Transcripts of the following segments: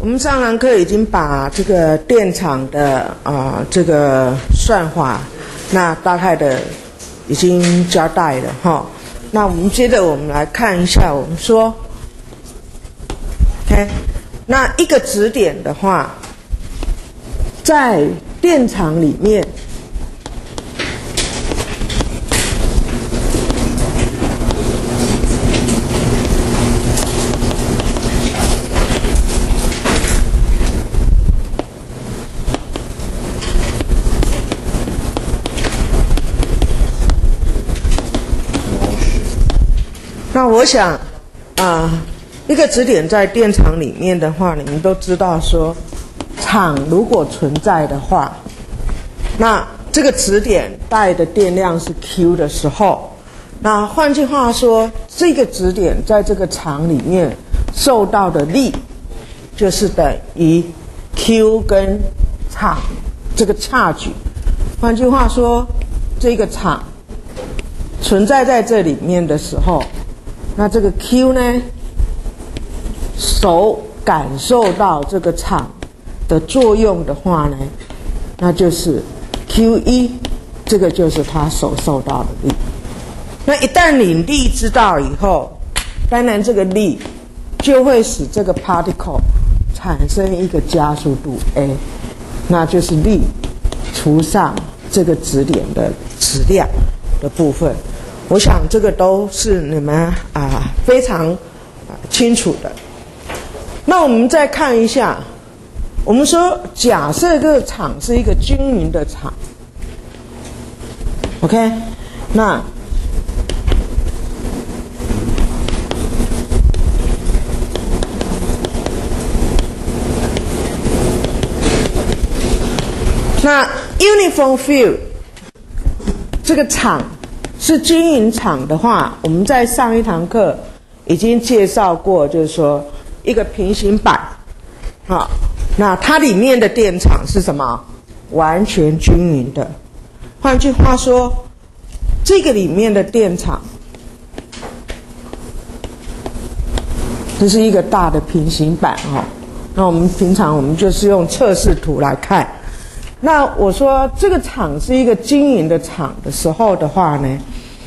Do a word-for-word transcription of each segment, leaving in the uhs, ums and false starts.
我们上堂课已经把这个电场的啊、呃、这个算法，那大概的已经交代了哈。那我们接着我们来看一下，我们说 ，OK， 那一个质点的话，在电场里面。那我想，啊、呃，一个质点在电场里面的话，你们都知道说，场如果存在的话，那这个质点带的电量是 Q 的时候，那换句话说，这个质点在这个场里面受到的力，就是等于 Q 跟场这个charge。换句话说，这个场存在在这里面的时候。那这个 Q 呢，手感受到这个场的作用的话呢，那就是 Q 一， 这个就是它手受到的力。那一旦你力知道以后，当然这个力就会使这个 particle 产生一个加速度 a， 那就是力除上这个质点的质量的部分。我想这个都是你们啊、呃、非常、呃、清楚的。那我们再看一下，我们说假设这个场是一个均匀的场 ，OK， 那那 uniform field 这个场。是均匀场的话，我们在上一堂课已经介绍过，就是说一个平行板，好，那它里面的电场是什么？完全均匀的。换句话说，这个里面的电场，这是一个大的平行板哦。那我们平常我们就是用测试图来看。那我说这个场是一个均匀的场的时候的话呢，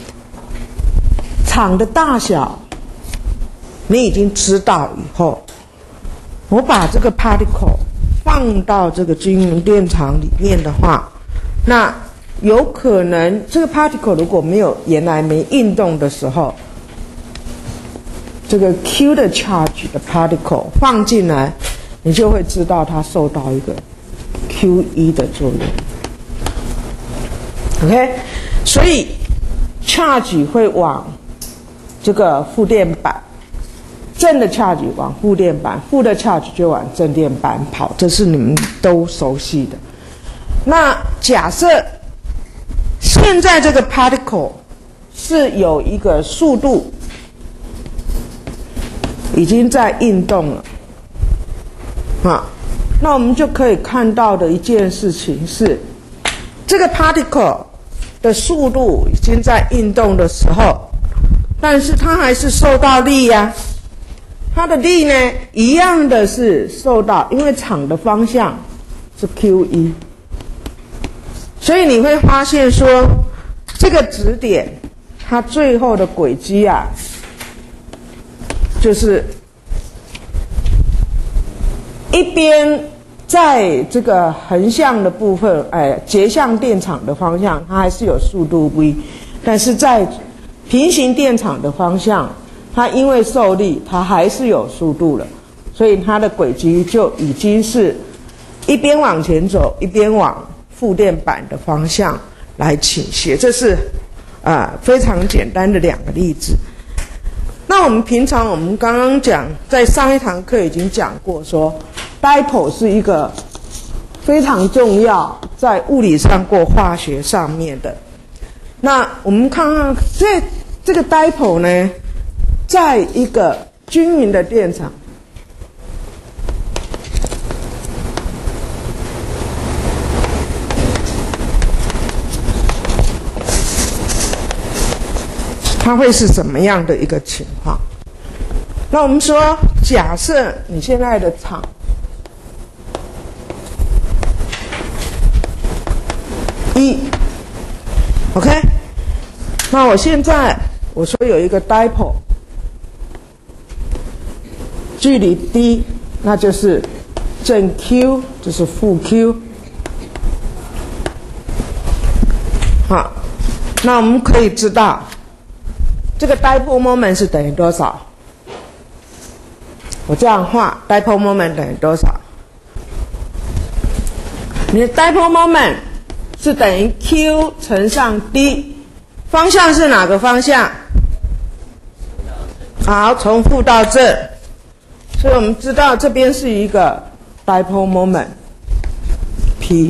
场的大小你已经知道以后，我把这个 particle 放到这个均匀电场里面的话，那有可能这个 particle 如果没有原来没运动的时候，这个 Q 的 charge 的 particle 放进来，你就会知道它受到一个Q 一 的作用 ，OK， 所以 charge 会往这个负电板，正的 charge 往负电板，负的 charge 就往正电板跑，这是你们都熟悉的。那假设现在这个 particle 是有一个速度已经在运动了，啊。那我们就可以看到的一件事情是，这个 particle 的速度已经在运动的时候，但是它还是受到力呀、啊。它的力呢，一样的是受到，因为场的方向是 Q 一， 所以你会发现说，这个质点它最后的轨迹啊，就是一边在这个横向的部分，哎，截向电场的方向，它还是有速度 v， 但是在平行电场的方向，它因为受力，它还是有速度了，所以它的轨迹就已经是一边往前走，一边往负电板的方向来倾斜。这是啊、呃、非常简单的两个例子。那我们平常我们刚刚讲，在上一堂课已经讲过说。dipole 是一个非常重要，在物理上或化学上面的。那我们看看这这个 dipole 呢，在一个均匀的电场，它会是什么样的一个情况？那我们说，假设你现在的场一 ，OK。那我现在我说有一个 dipole， 距离 d， 那就是正 q， 就是负 q。好，那我们可以知道这个 dipole moment 是等于多少？我这样画 ，dipole moment 等于多少？你的 dipole moment 是等于 q 乘上 d， 方向是哪个方向？好，从负到正，所以我们知道这边是一个 dipole moment p。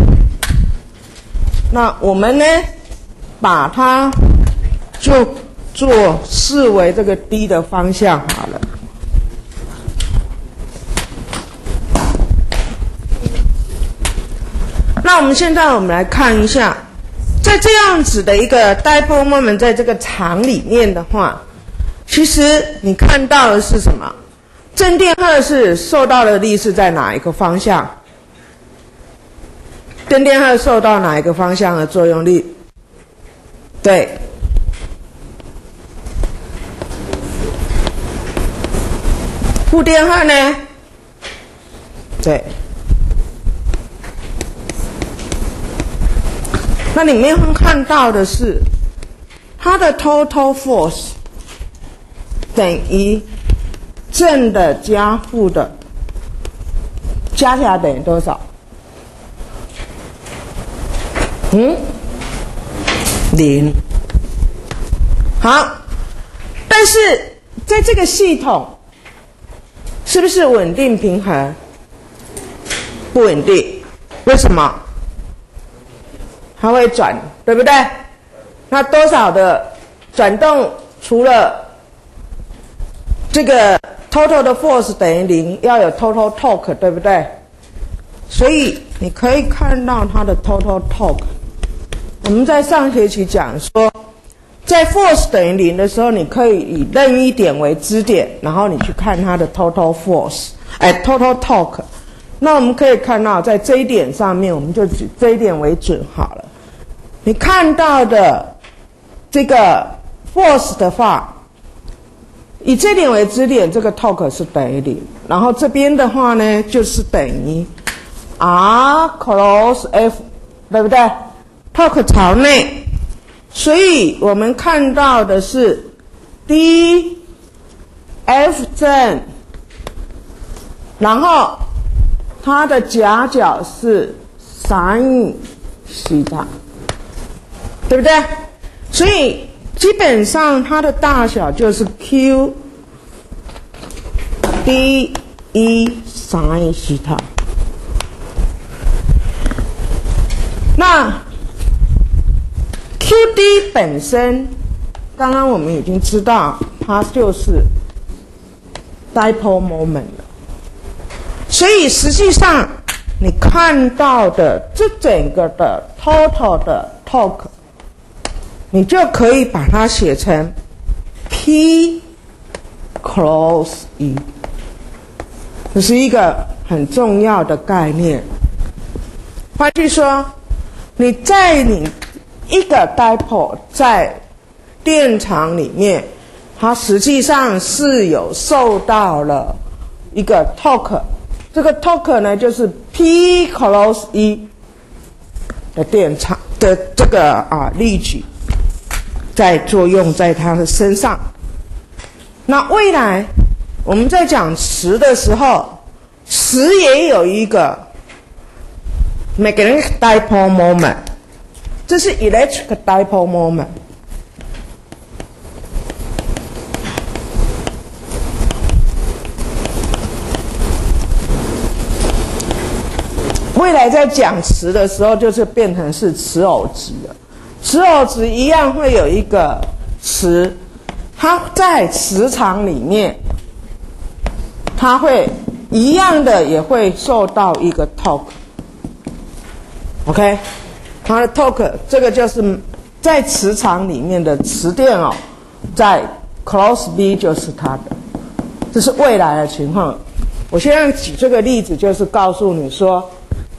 那我们呢，把它就做视为这个 d 的方向好了。那我们现在我们来看一下，在这样子的一个 dipole moment 在这个场里面的话，其实你看到的是什么？正电荷是受到的力是在哪一个方向？正电荷受到哪一个方向的作用力？对，负电荷呢？对。那里面会看到的是，它的 total force 等于正的加负的，加起来等于多少？嗯，零。好，但是在这个系统，是不是稳定平衡？不稳定，为什么？它会转，对不对？那多少的转动，除了这个 total 的 force 等于零，要有 total torque， 对不对？所以你可以看到它的 total torque。我们在上学期讲说，在 force 等于零的时候，你可以以任意点为支点，然后你去看它的 total force， 哎 ，total torque。那我们可以看到，在这一点上面，我们就举这一点为准好了。你看到的这个 force 的话，以这点为支点，这个 torque 是等于零，然后这边的话呢，就是等于 r cos f， 对不对 ？torque 朝内，所以我们看到的是 d f 正，然后它的夹角是 sin 西塔。对不对？所以基本上它的大小就是 Q D 一 sin 西塔。那 Q D 本身，刚刚我们已经知道，它就是 dipole moment 了。所以实际上你看到的这整个的 total 的 torque，你就可以把它写成 P cos E， 这是一个很重要的概念。换句说，你在你一个 dipole 在电场里面，它实际上是有受到了一个 torque， 这个 torque 呢就是 P cos E 的电场的这个啊力矩。在作用在它的身上。那未来我们在讲磁的时候，磁也有一个 magnetic dipole moment， 这是 electric dipole moment。未来在讲磁的时候，就是变成是磁偶值了。磁偶值一样会有一个磁，它在磁场里面，它会一样的也会受到一个 torque。OK， 它的 torque 这个就是在磁场里面的磁电哦，在 cross B 就是它的，这是未来的情况。我现在举这个例子，就是告诉你说，电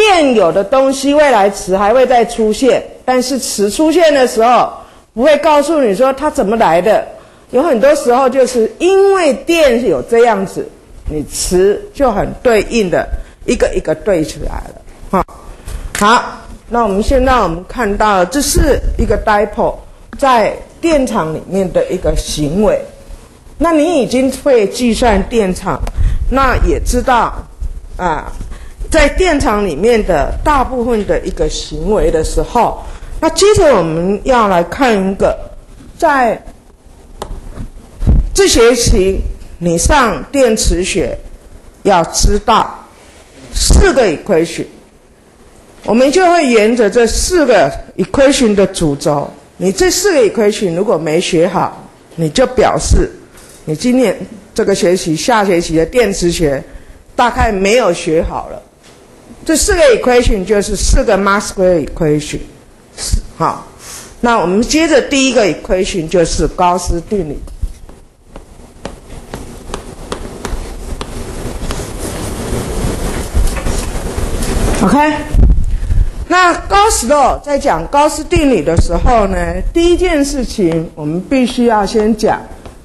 电有的东西未来磁还会再出现，但是磁出现的时候不会告诉你说它怎么来的，有很多时候就是因为电有这样子，你磁就很对应的一个一个对起来了。好，好，那我们现在我们看到这是一个 dipole 在电场里面的一个行为。那你已经会计算电场，那也知道啊，在电场里面的大部分的一个行为的时候，那接着我们要来看一个，在这学期你上电磁学要知道四个 equation， 我们就会沿着这四个 equation 的主轴，你这四个 equation 如果没学好，你就表示你今年这个学期下学期的电磁学大概没有学好了。这四个 equation 就是四个 Maxwell equation。好，那我们接着第一个 equation 就是高斯定理。OK， 那高斯洛在讲高斯定理的时候呢，第一件事情我们必须要先讲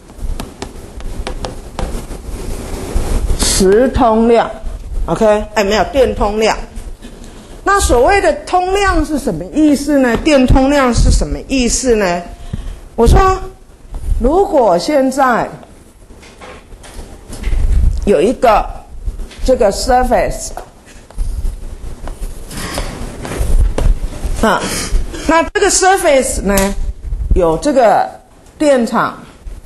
磁通量。OK， 哎，没有电通量。那所谓的通量是什么意思呢？电通量是什么意思呢？我说，如果现在有一个这个 surface 啊，那这个 surface 呢有这个电场，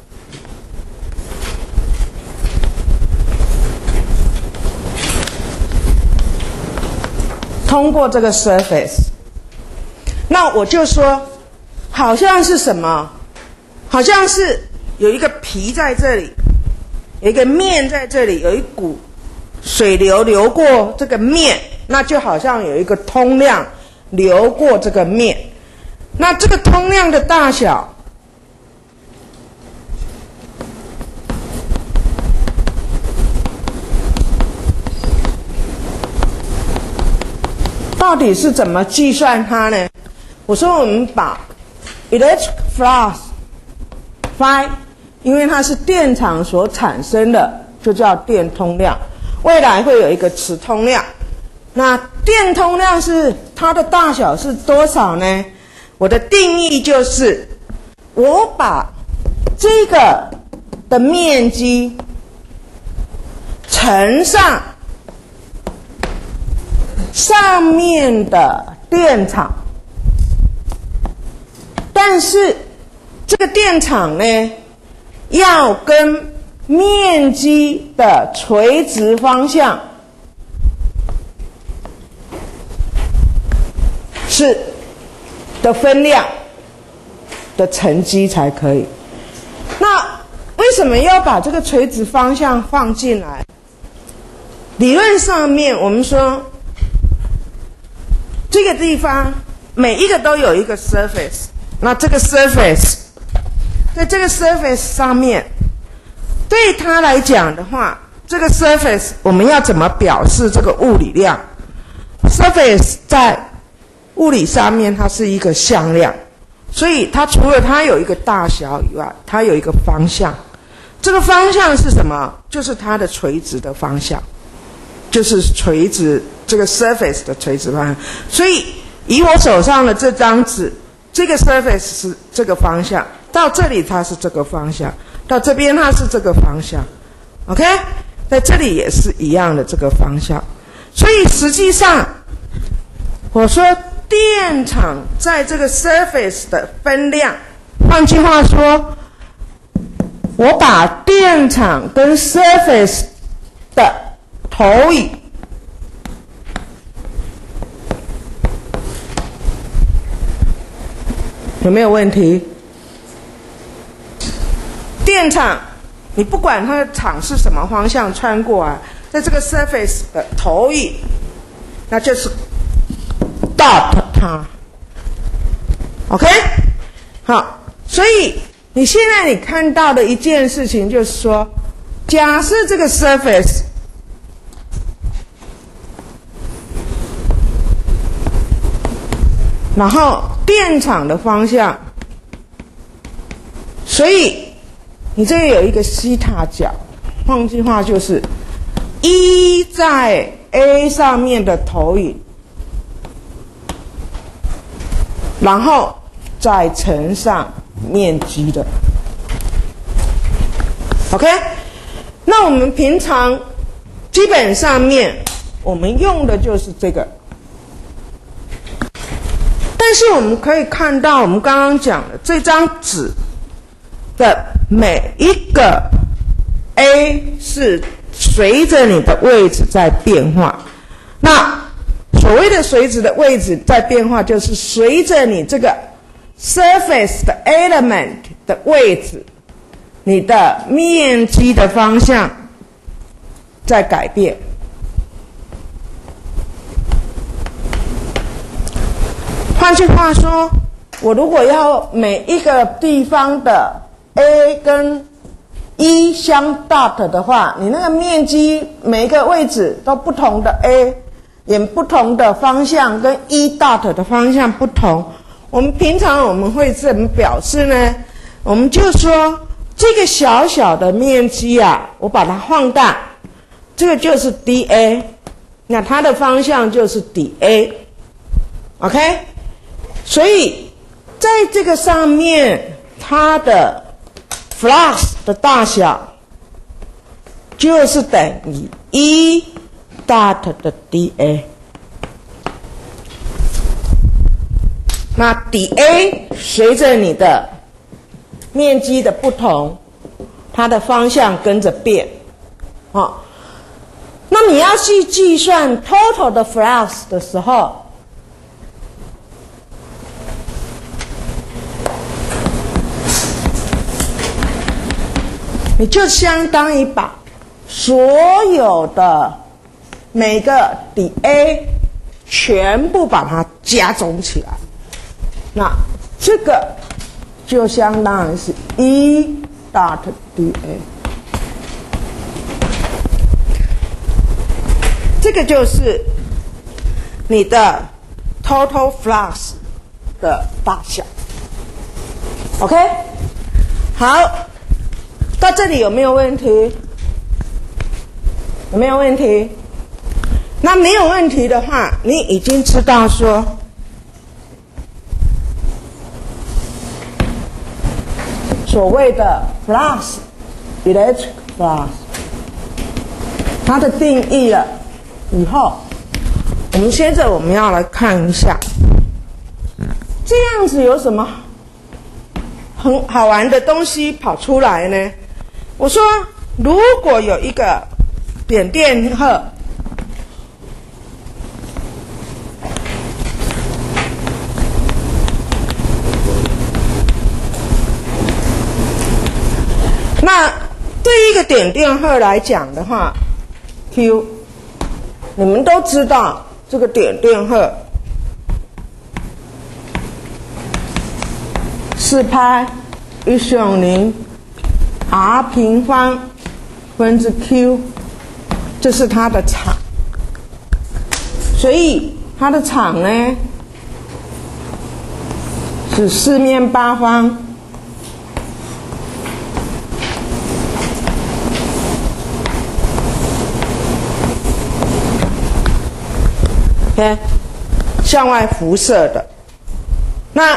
通过这个 surface， 那我就说，好像是什么？好像是有一个皮在这里，有一个面在这里，有一股水流流过这个面，那就好像有一个通量流过这个面。那这个通量的大小，到底是怎么计算它呢？我说我们把 electric flux phi， 因为它是电场所产生的，就叫电通量。未来会有一个磁通量。那电通量是它的大小是多少呢？我的定义就是，我把这个的面积乘上上面的电场，但是这个电场呢，要跟面积的垂直方向是的分量的乘积才可以。那为什么要把这个垂直方向放进来？理论上面我们说，这个地方每一个都有一个 surface， 那这个 surface 在这个 surface 上面，对它来讲的话，这个 surface 我们要怎么表示这个物理量？ surface 在物理上面它是一个向量，所以它除了它有一个大小以外，它有一个方向。这个方向是什么？就是它的垂直的方向，就是垂直这个 surface 的垂直方向。所以以我手上的这张纸，这个 surface 是这个方向，到这里它是这个方向，到这边它是这个方向。OK， 在这里也是一样的这个方向。所以实际上我说电场在这个 surface 的分量，换句话说，我把电场跟 surface 的投影有没有问题？电场你不管它的场是什么方向穿过啊，在这个 surface 的投影，那就是 dot 它 OK， 好，所以你现在你看到的一件事情就是说，假设这个 surface 然后电场的方向，所以你这里有一个西塔角，换句话就是一在 A 上面的投影，然后再乘上面积的 ，OK？ 那我们平常基本上面我们用的就是这个。但是我们可以看到，我们刚刚讲的这张纸的每一个 A 是随着你的位置在变化。那所谓的随着的位置在变化，就是随着你这个 surface 的 element 的位置，你的面积的方向在改变。换句话说，我如果要每一个地方的 A 跟一相 dot 的话，你那个面积每一个位置都不同的 A， 也不同的方向，跟一 dot 的方向不同。我们平常我们会怎么表示呢？我们就说这个小小的面积啊，我把它放大，这个就是 dA， 那它的方向就是 dA，OK？ 所以在这个上面，它的 flux 的大小就是等于一 dot 的 dA。那 dA 随着你的面积的不同，它的方向跟着变，哦。那你要去计算 total 的 flux 的时候，你就相当于把所有的每个 dA 全部把它加总起来，那这个就相当于是一 dot dA， 这个就是你的 total flux 的大小。OK， 好。到这里有没有问题？有没有问题？那没有问题的话，你已经知道说，所谓的 flux electric flux 它的定义了以后，我们接着我们要来看一下，这样子有什么很好玩的东西跑出来呢？我说，如果有一个点电荷，那对一个点电荷来讲的话 ，Q， 你们都知道这个点电荷四派一乘零 r 平方分之 q， 这是它的场，所以它的场呢是四面八方，OK， 向外辐射的。那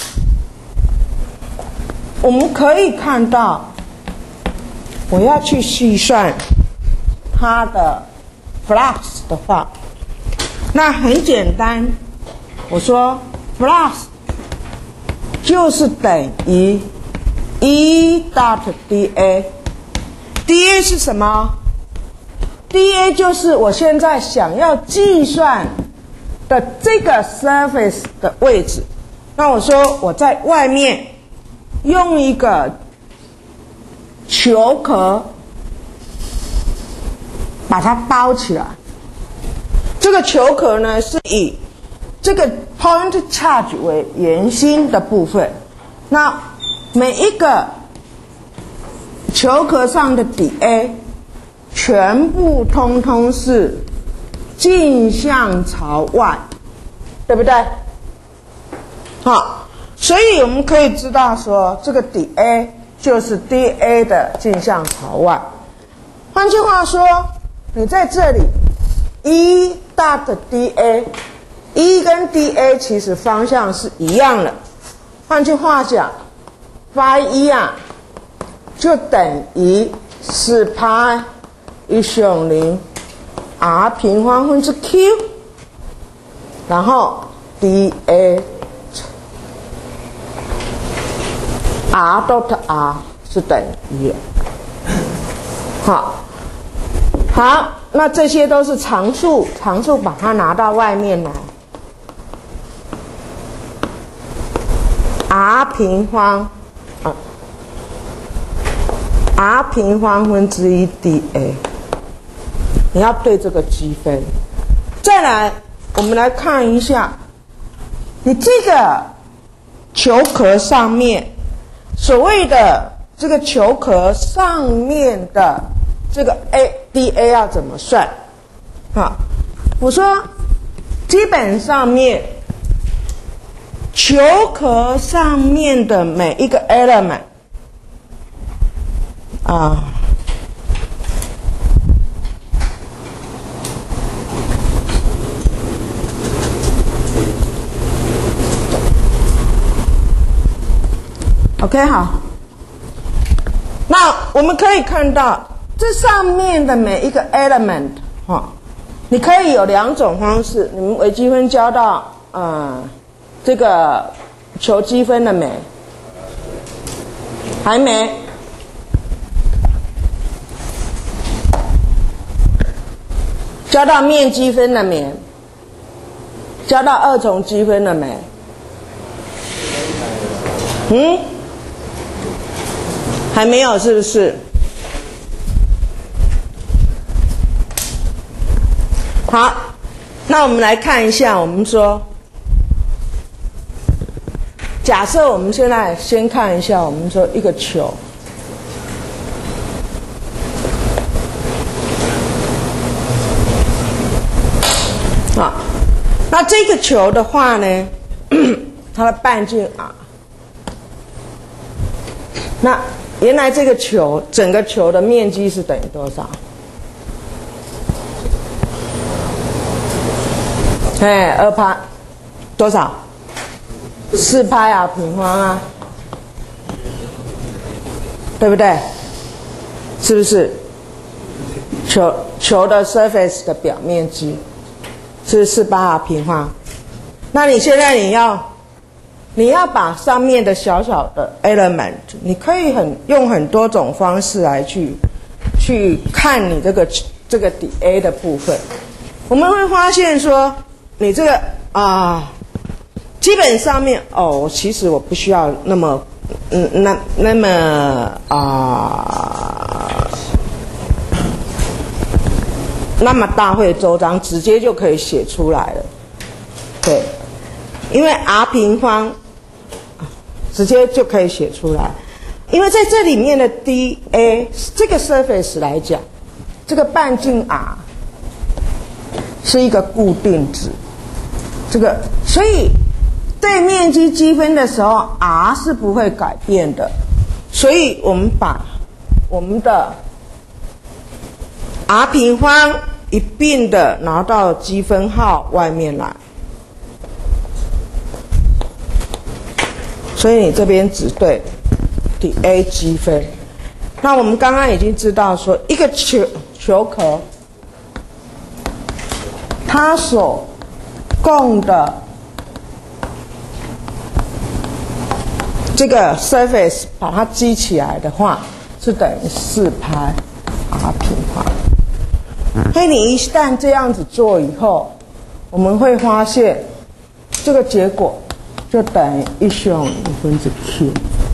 我们可以看到，我要去细算它的 flux 的话，那很简单，我说 flux 就是等于一 dot dA。dA 是什么 ？dA 就是我现在想要计算的这个 surface 的位置。那我说我在外面用一个球壳把它包起来，这个球壳呢是以这个 point charge 为圆心的部分，那每一个球壳上的dA全部通通是径向朝外，对不对？ 好，所以我们可以知道说，这个底 A 就是 D A 的径向朝外。换句话说，你在这里 E dot D A，E 跟 D A 其实方向是一样的。换句话讲 ，phi 一啊，就等于四派一乘零 r 平方分之 q， 然后 D A r dot r 是等于，好，好，那这些都是常数，常数把它拿到外面来 ，r 平方啊 ，r 平方分之一 D A， 你要对这个积分。再来，我们来看一下，你这个球壳上面。所谓的这个球壳上面的这个 A D A 要怎么算？啊，我说基本上面球壳上面的每一个 element 啊，OK， 好。那我们可以看到，这上面的每一个 element， 哈，你可以有两种方式。你们微积分教到，呃，这个求积分了没？还没。教到面积分了没？教到二重积分了没？嗯？还没有，是不是？好，那我们来看一下，我们说，假设我们现在先看一下，我们说一个球，啊，那这个球的话呢，它的半径 r， 那原来这个球，整个球的面积是等于多少？哎，二派多少？四派啊，平方啊，对不对？是不是？球球的 surface 的表面积是四派啊平方。那你现在你要。你要把上面的小小的 element， 你可以很用很多种方式来去去看你这个这个底 A 的部分。我们会发现说，你这个啊，基本上面哦，其实我不需要那么嗯那那么啊那么大会周章，直接就可以写出来了。对，因为 r 平方。直接就可以写出来，因为在这里面的 D A 这个 surface 来讲，这个半径 r 是一个固定值，这个所以对面积积分的时候 r 是不会改变的，所以我们把我们的 r 平方一并的拿到积分号外面来。所以你这边只对底 A 积分。那我们刚刚已经知道说，一个球球壳，它所供的这个 surface 把它积起来的话，是等于四派 r 平方。所以你一旦这样子做以后，我们会发现这个结果。就等于一乘五分之 q，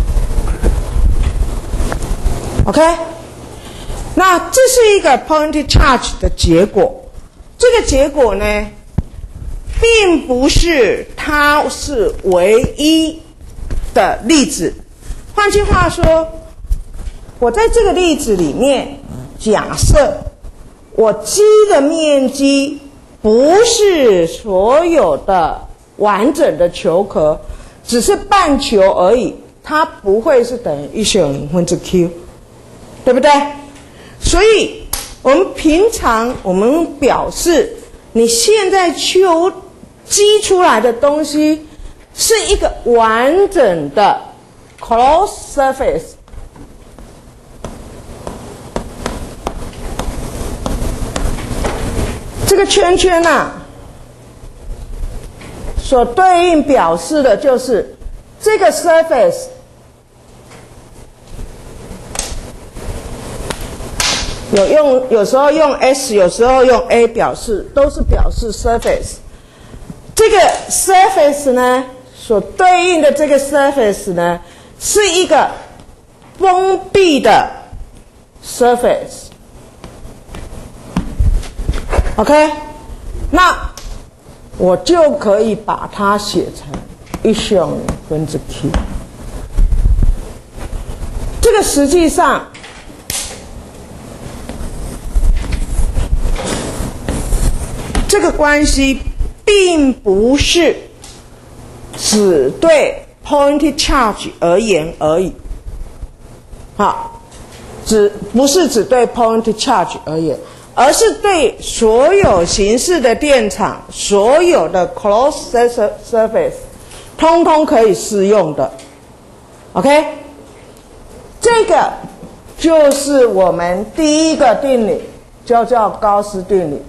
OK？ 那这是一个 point charge 的结果。这个结果呢，并不是它是唯一的例子。换句话说，我在这个例子里面，假设我积的面积不是所有的。完整的球壳， 只是半球而已，它不会是等于一九零分之 Q， 对不对？所以我们平常我们表示你现在求积出来的东西是一个完整的 closed surface。这个圈圈啊，所对应表示的就是这个 surface 有用，有时候用 S， 有时候用 A 表示，都是表示 surface。这个 surface 呢，所对应的这个 surface 呢，是一个封闭的 surface。OK， 那我就可以把它写成一小零分之 Q。这个实际上，这个关系并不是只对 point charge 而言而已。好，只不是只对 point charge 而言。而是对所有形式的电场，所有的 closed surface， 通通可以适用的。OK， 这个就是我们第一个定理，就叫高斯定理。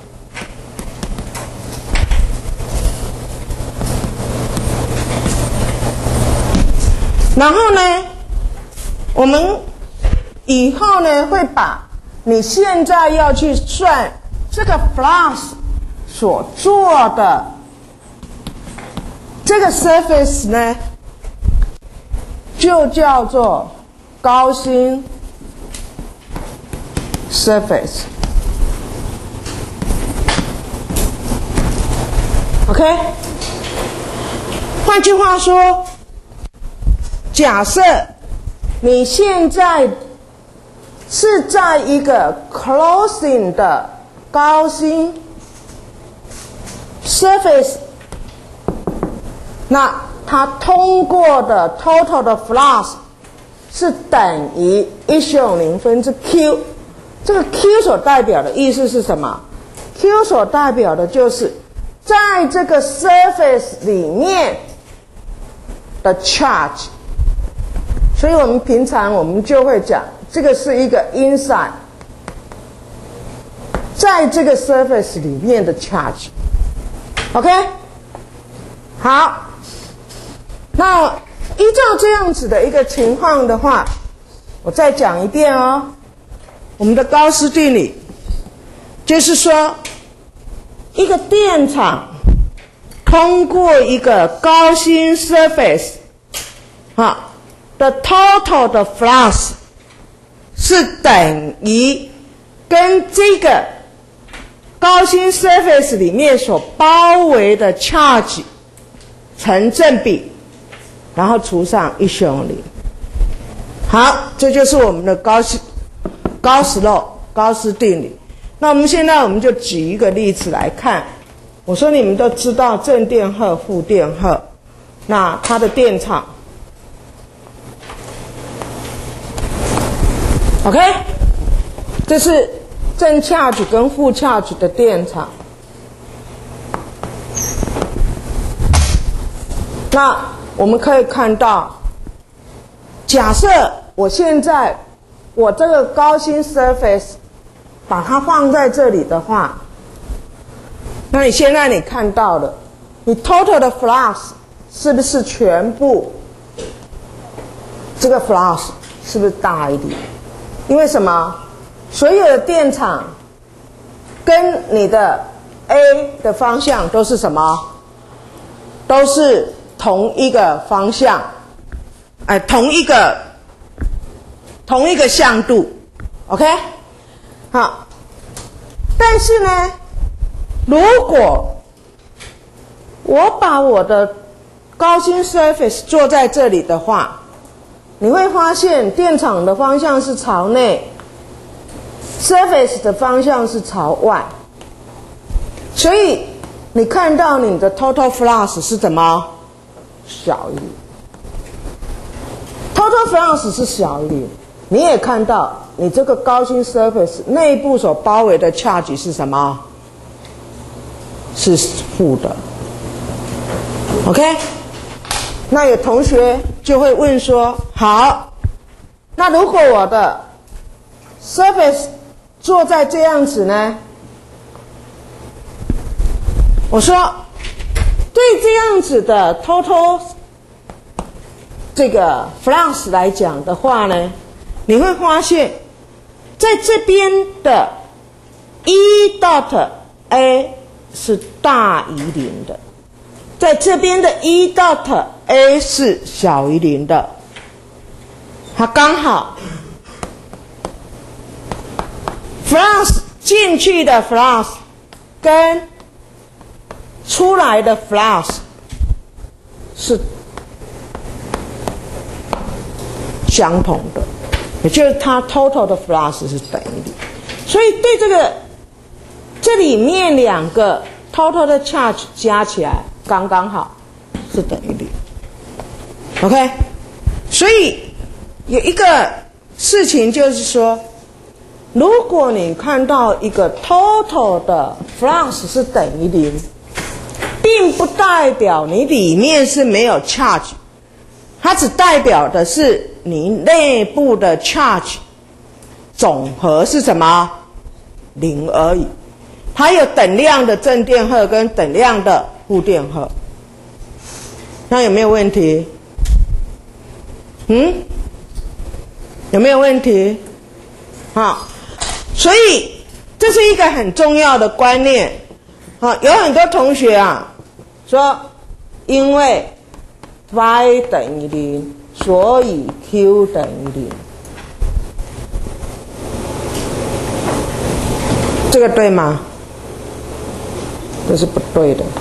然后呢，我们以后呢会把你现在要去算这个 flux 所做的这个 surface 呢，就叫做高芯 surface。OK， 换句话说，假设你现在是在一个 closing 的高芯 surface， 那它通过的 total 的 flux 是等于一小零分之 Q。这个 Q 所代表的意思是什么？ Q 所代表的就是在这个 surface 里面的 charge。所以我们平常我们就会讲，这个是一个 inside， 在这个 surface 里面的 charge。 OK， 好，那依照这样子的一个情况的话，我再讲一遍哦。我们的高斯定理就是说，一个电场通过一个高芯 surface 好的 total 的 flux 是等于跟这个高芯 surface 里面所包围的 charge 成正比，然后除上一小零。好，这就是我们的高斯高斯 law 高斯定理。那我们现在我们就举一个例子来看。我说你们都知道正电荷、负电荷，那它的电场 OK， 这是正 charge 跟负 charge 的电场。那我们可以看到，假设我现在我这个高芯 surface 把它放在这里的话，那你现在你看到了，你 total 的 flux 是不是全部这个 flux 是不是大一点？因为什么？所有的电场跟你的 A 的方向都是什么？都是同一个方向，哎，同一个同一个向度 ，OK？ 好，但是呢，如果我把我的高芯 surface 做在这里的话，你会发现电场的方向是朝内 ，surface 的方向是朝外，所以你看到你的 total flux 是怎么？ 小于零 ，total flux 是小于零。你也看到，你这个高心 surface 内部所包围的 charge 是什么？是负的。OK， 那有同学就会问说：好，那如果我的 surface 做在这样子呢？我说，对这样子的 total 这个 flux 来讲的话呢，你会发现，在这边的 E dot A 是大于零的，在这边的 E dot A 是小于零的，它刚好 flux 进去的 flux 跟出来的 flux 是相同的，也就是它 total 的 flux 是等于零，所以对这个这里面两个 total 的 charge 加起来刚刚好是等于零。OK， 所以有一个事情就是说，如果你看到一个 total 的 flux 是等于零，并不代表你里面是没有 charge， 它只代表的是你内部的 charge 总和是什么？零而已。它有等量的正电荷跟等量的负电荷。那有没有问题？嗯？有没有问题？好，所以这是一个很重要的观念。好，有很多同学啊说，因为 Y 等于零，所以 Q 等于零。这个对吗？这是不对的，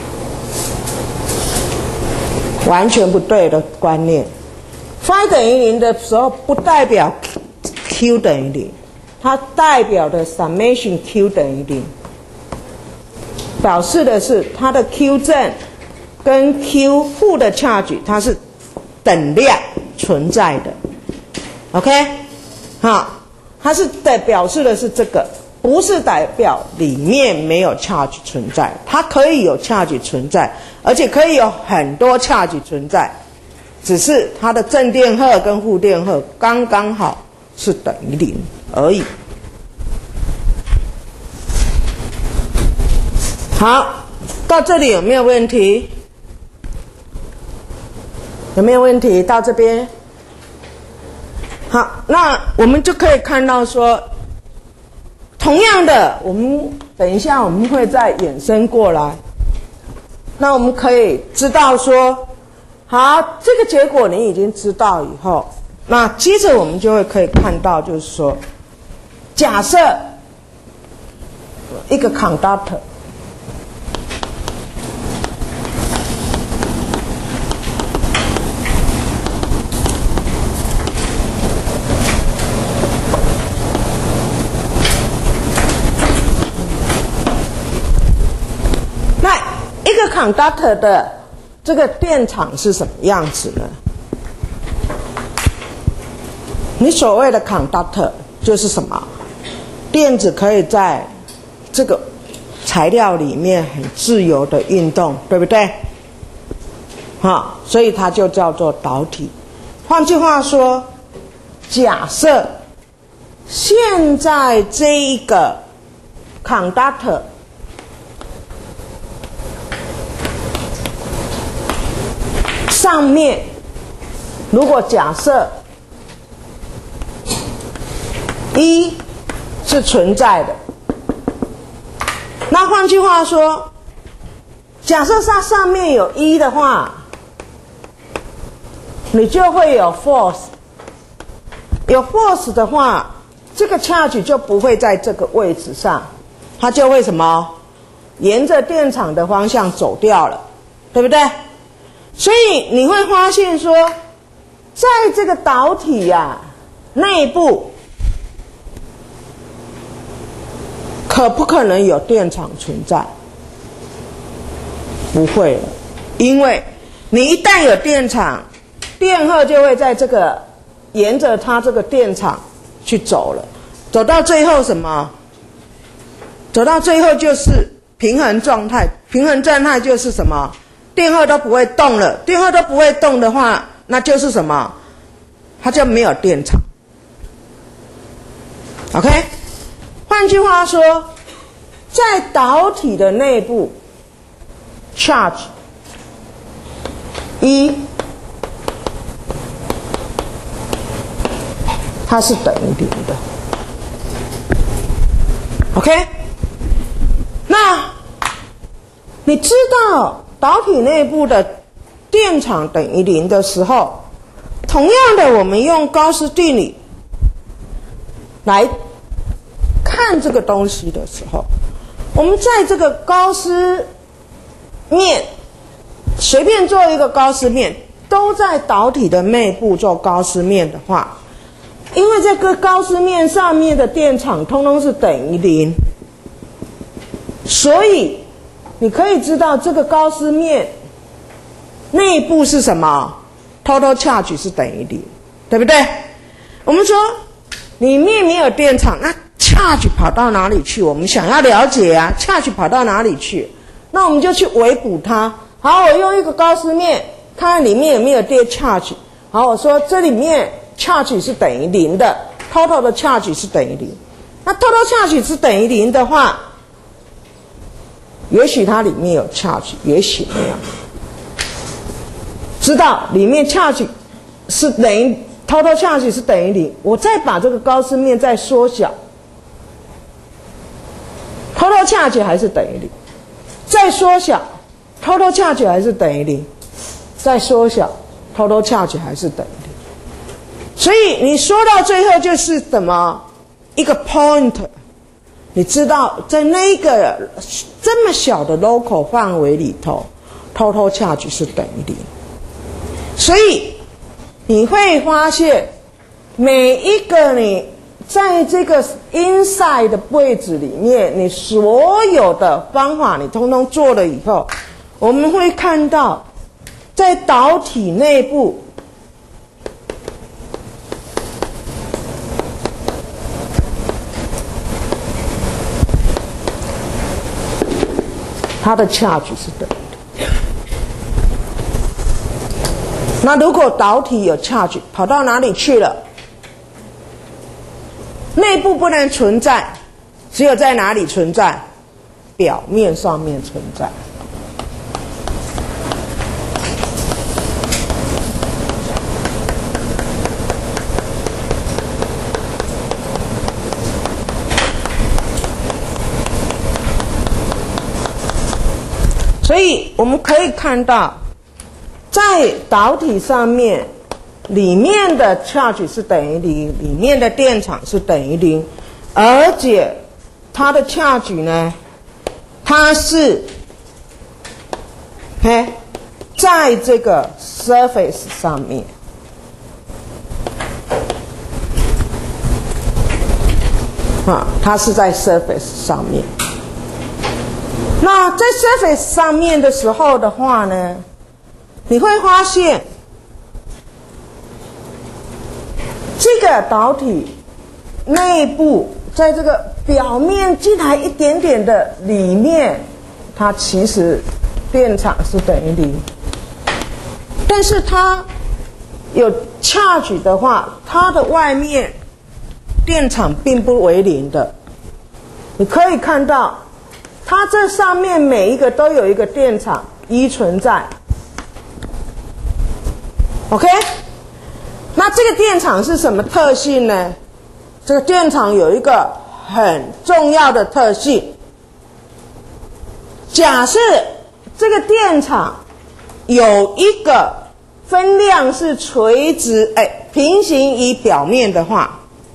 完全不对的观念。Y 等于零的时候，不代表 Q 等于零，它代表的 summation Q 等于零，表示的是它的 Q 正跟 Q 负的 charge 它是等量存在的。OK， 好，它是代表示的是这个。不是代表里面没有 charge 存在，它可以有 charge 存在，而且可以有很多 charge 存在，只是它的正电荷跟负电荷刚刚好是等于零而已。好，到这里有没有问题？有没有问题？到这边，好，那我们就可以看到说，同样的，我们等一下我们会再衍生过来。那我们可以知道说，好，这个结果你已经知道以后，那接着我们就会可以看到，就是说，假设一个 conductor， conductor 的这个电场是什么样子呢？你所谓的 conductor 就是什么？电子可以在这个材料里面很自由的运动，对不对？好，所以它就叫做导体。换句话说，假设现在这一个 conductor上面，如果假设一是存在的，那换句话说，假设它上面有一的话，你就会有 force， 有 force 的话，这个 charge 就不会在这个位置上，它就会什么？沿着电场的方向走掉了，对不对？所以你会发现说，在这个导体呀、啊、内部，可不可能有电场存在？不会了，因为你一旦有电场，电荷就会在这个沿着它这个电场去走了，走到最后什么？走到最后就是平衡状态。平衡状态就是什么？电荷都不会动了。电荷都不会动的话，那就是什么？它就没有电场。OK， 换句话说，在导体的内部 ，charge 一，它是等于零的。OK， 那你知道导体内部的电场等于零的时候，同样的，我们用高斯定理来看这个东西的时候，我们在这个高斯面随便做一个高斯面，都在导体的内部做高斯面的话，因为这个高斯面上面的电场通通是等于零，所以你可以知道这个高斯面内部是什么 ？total charge 是等于零，对不对？我们说里面没有电场，那 charge 跑到哪里去？我们想要了解啊 ，charge 跑到哪里去？那我们就去围捕它。好，我用一个高斯面看看里面有没有电 charge。好，我说这里面 charge 是等于零的 ，total 的 charge 是等于零。那 total charge 是等于零的话，也许它里面有 charge， 也许没有。知道里面 charge 是等于 total charge 是等于零，我再把这个高斯面再缩小 ，total charge 还是等于零，再缩小 ，total charge 还是等于零，再缩小 ，total charge 还是等于零。所以你说到最后就是什么一个 point， 你知道在那个这么小的 local 范围里头 ，total charge 是等于零。所以你会发现，每一个你在这个 inside 的位置里面，你所有的方法你通通做了以后，我们会看到，在导体内部，它的 charge 是等于零。那如果导体有 charge 跑到哪里去了？内部不能存在，只有在哪里存在？表面上面存在。所以我们可以看到，在导体上面，里面的 charge 是等于零，里面的电场是等于零，而且它的 charge 呢，它是，嘿，在这个 surface 上面，啊，它是在 surface 上面。那在 surface 上面的时候的话呢，你会发现，这个导体内部在这个表面进来一点点的里面，它其实电场是等于零，但是它有 charge 的话，它的外面电场并不为零的。你可以看到，它这上面每一个都有一个电场一存在。OK， 那这个电场是什么特性呢？这个电场有一个很重要的特性。假设这个电场有一个分量是垂直，哎，平行于表面的话，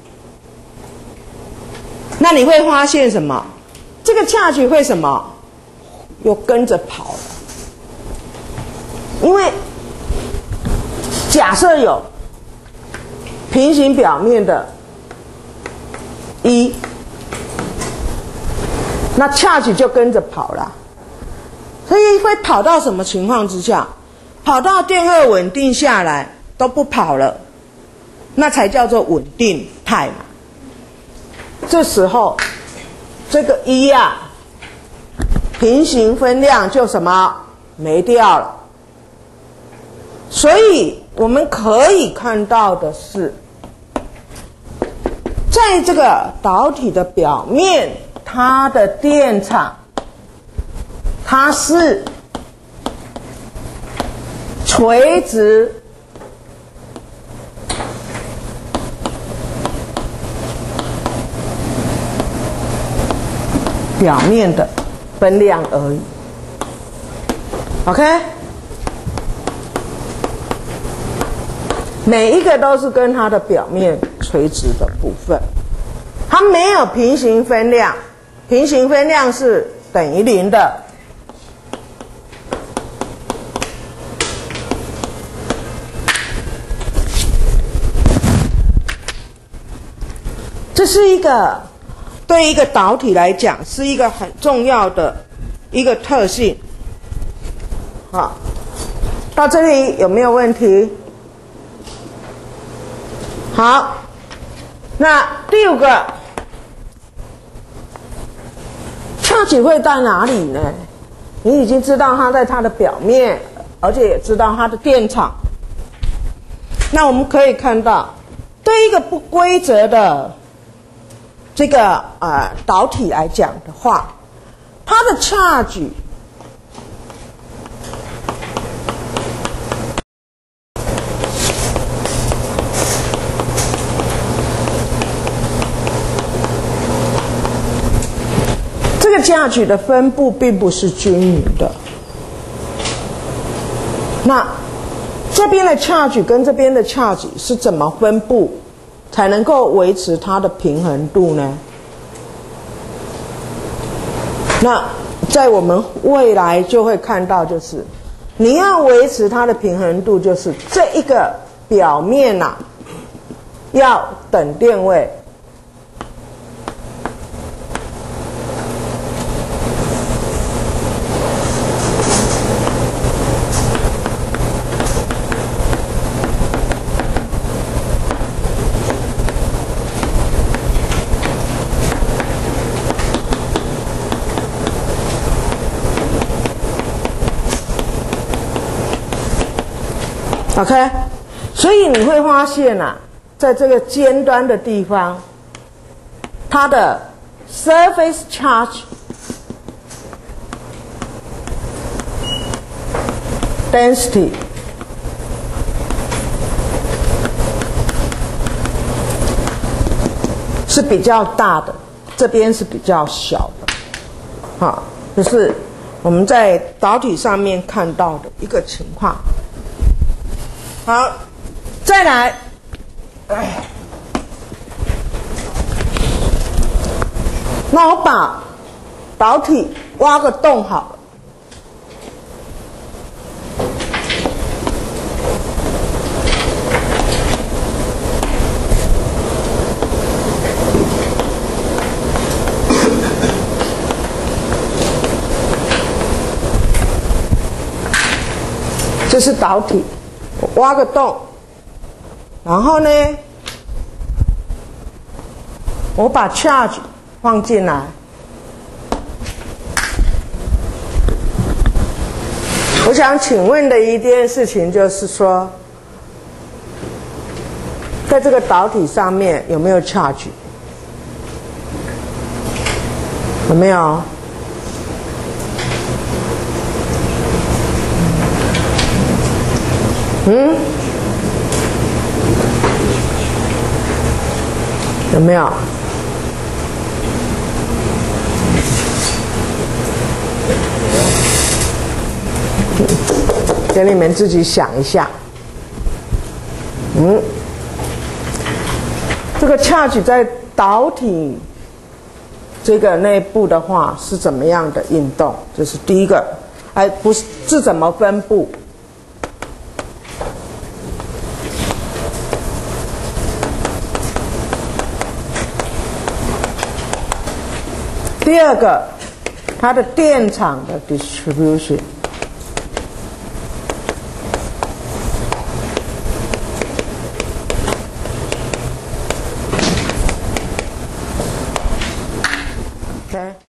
那你会发现什么？这个 charge 会什么？又跟着跑了，因为假设有平行表面的一，那 charge 就跟着跑了，所以会跑到什么情况之下？ 跑到电荷稳定下来都不跑了，那才叫做稳定态嘛。这时候这个一啊，平行分量就什么没掉了。所以我们可以看到的是，在这个导体的表面，它的电场它是垂直表面的分量而已。 OK， 每一个都是跟它的表面垂直的部分，它没有平行分量，平行分量是等于零的。这是一个对一个导体来讲是一个很重要的一个特性。好，到这里有没有问题？好，那第五个 charge 会在哪里呢？你已经知道它在它的表面，而且也知道它的电场。那我们可以看到，对一个不规则的这个呃导体来讲的话，它的 charge 这个 charge 的分布并不是均匀的。那这边的 charge 跟这边的 charge 是怎么分布才能够维持它的平衡度呢？那在我们未来就会看到，就是你要维持它的平衡度，就是这一个表面啊要等电位。OK， 所以你会发现啊，在这个尖端的地方，它的 surface charge density 是比较大的，这边是比较小的。好，这是我们在导体上面看到的一个情况。好，再来，哎，那我把导体挖个洞好了。这是导体。挖个洞，然后呢，我把 charge 放进来，我想请问的一件事情就是说，在这个导体上面有没有 charge？ 有没有？嗯，有没有？给你们自己想一下。嗯，这个 charge 在导体这个内部的话是怎么样的运动？这是第一个，哎，不是是怎么分布？第二个，它的电场的 distribution。 OK。